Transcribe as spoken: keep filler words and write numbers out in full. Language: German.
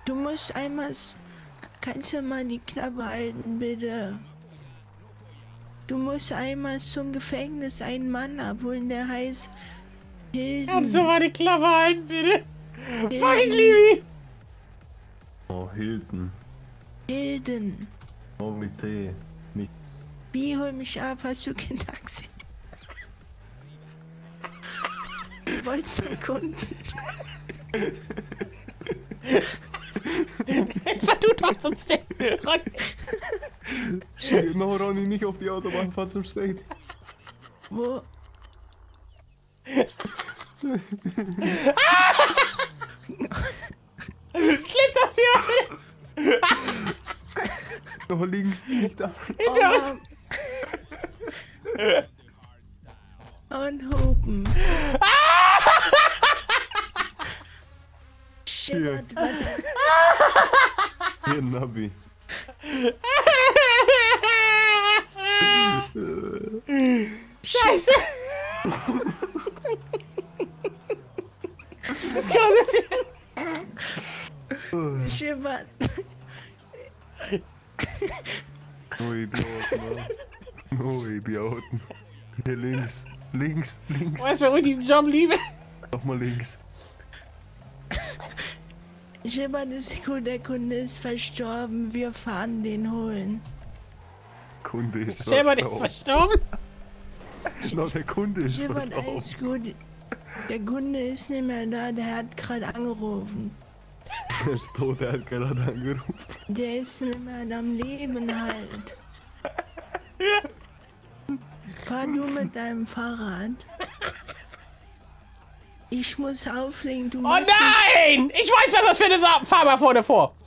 Du musst einmal... Kannst du mal die Klappe halten, bitte? Du musst einmal zum Gefängnis einen Mann abholen, der heißt Hilden. Kannst du mal die Klappe halten, bitte? Fuck, ich liebe ihn! Oh, Hilton. Hilden. Oh, mit T. Mit Wie, hol mich ab? Hast du kein Taxi? Du wolltest einen Kunden. Fahr du doch zum State, Ronny. No, Ronny, nicht auf die Autobahn, fahr zum State. Wo? Klipp das hier! Noch links, nicht da. Hinter uns! Und Hupen. Shit, warte. Hier, Navi. Scheiße! Das kann doch nicht sein. Schimmert. No Idioten, Mann. No Idioten. Hier links, links, links. Weißt du, warum ich diesen Job liebe? Nochmal links. Schimmert ist gut, der Kunde ist verstorben. Wir fahren den holen. Kunde ist Schimmert ist verstorben. No, der Kunde ist Schimmert, verstorben. alles gut. Der Kunde ist nicht mehr da, der hat gerade angerufen. Der ist tot, der hat gerade angerufen. Der ist nicht mehr am Leben halt. Fahr du mit deinem Fahrrad. Ich muss auflegen, du Oh machst nein! Ich weiß, was das für eine Sa Fahr mal vorne vor.